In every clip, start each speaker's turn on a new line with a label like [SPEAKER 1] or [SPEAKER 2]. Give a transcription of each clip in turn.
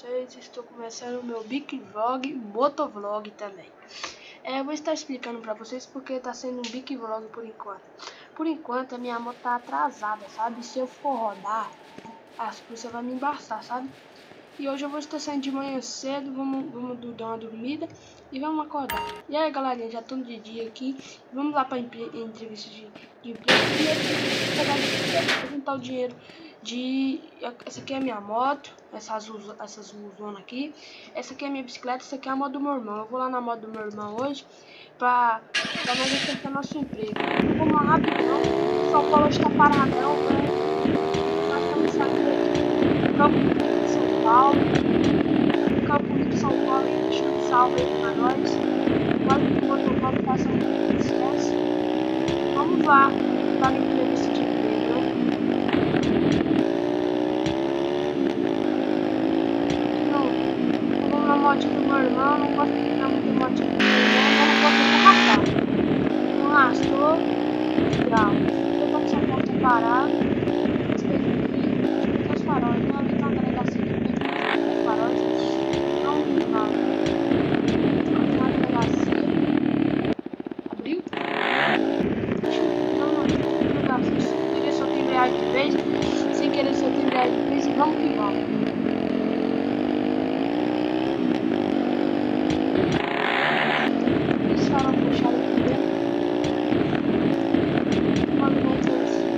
[SPEAKER 1] vocês. Estou começando o meu Big Vlog, Motovlog também. Eu vou estar explicando para vocês porque está sendo um Big Vlog por enquanto. Por enquanto a minha moto tá atrasada, sabe? Se eu for rodar, as polícia vai me embaçar, sabe? E hoje eu vou estar saindo de manhã cedo, vamos dar uma dormida e vamos acordar. E aí, galerinha, já estamos de dia aqui. Vamos lá para entrevista de emprego. E juntar o dinheiro de... Essa aqui é a minha moto, essa azulzona aqui. Essa aqui é a minha bicicleta, essa aqui é a moto do meu irmão. Eu vou lá na moto do meu irmão hoje para nós acertar nosso emprego. Vamos lá rapidão. São Paulo está paradão, né? Nós estamos saindo aqui. São Paulo, Campo de São Paulo, deixa um salve aí pra nós. Pode que o motovlog faça muito sucesso. Vamos lá, dar uma entrevista de emprego. Não vamos na motinha do meu irmão, não gosto de dar muita motinha do meu irmão, não gosto de arrastar. Não arrastou, grau. Eu tô com essa porta parada. Os faróis, né? Ali tá na delegacia de emprego, os faróis. Abriu? Não, sem querer só tem embreagem de vez. Sem querer só tem embreagem de vez. E vamos que vamos. Esse farol puxado aqui dentro. O movimento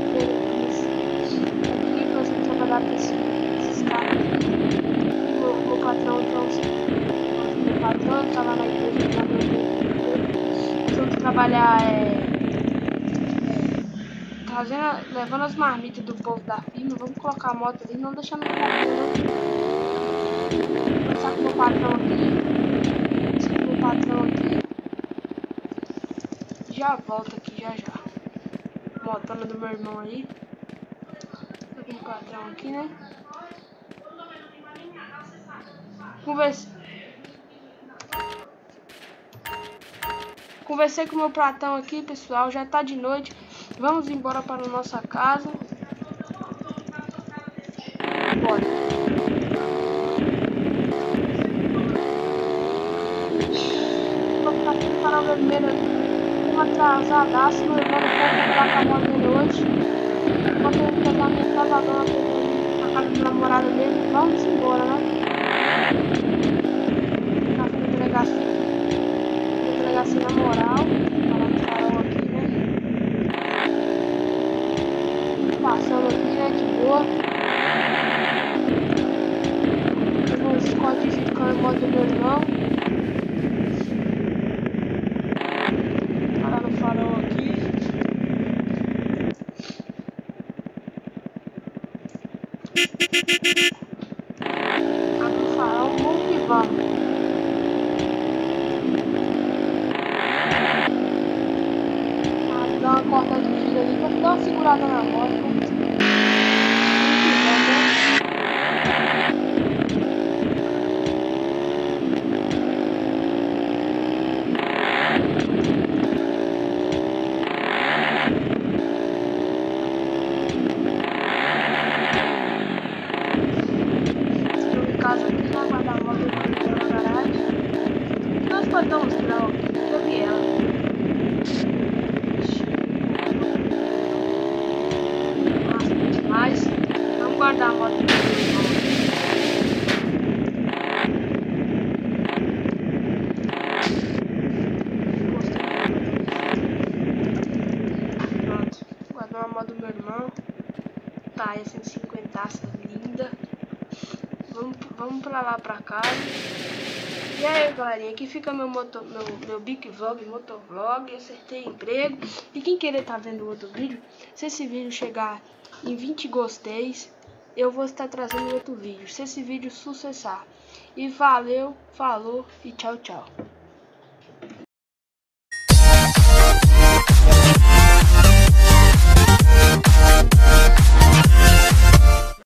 [SPEAKER 1] aqui pra gente trabalhar com esses caras aqui. O patrão, então, meu patrão tá lá na empresa. Vamos trabalhar levando as marmitas do povo da firma. Vamos colocar a moto ali, não deixando no caminho, né? Vou começar com o meu patrão aqui. Com o meu patrão aqui. Já volto aqui, já. Motona do meu irmão aí. Tô com o patrão aqui, né? Conversei com o meu patrão aqui, pessoal. Já tá de noite. Vamos embora para a nossa casa. Bora. Vou ficar aqui no farol vermelho ali. Uma atrasadaça. Meu irmão não pode trabalhar com a moto dele hoje. Vou ter que pegar minha travadora na casa do namorado dele. Vamos embora, né? Na frente da delegacia. Delegacia na moral. Parar no farol aqui, né? Passando aqui, né? De boa. Tem uns códigos com a moto do meu irmão. Parar no farol aqui. Abre o farol, vamos que vamos. Dar uma cortada de giro ali pra dar uma segurada na moto. Estou em casa aqui, vai guardar a moto na garagem. Nós podemos mostrar, ó, eu vi ela. Mas vamos guardar a moto do meu irmão. Pronto, guardar a moto do meu irmão. Tá, essa 150 linda. Vamos pra lá pra casa. E aí, galerinha, aqui fica meu Big Vlog, Motovlog. Acertei emprego. E quem querer tá vendo outro vídeo, se esse vídeo chegar em 20 gosteis, eu vou estar trazendo outro vídeo. Se esse vídeo sucessar. E valeu, falou e tchau, tchau.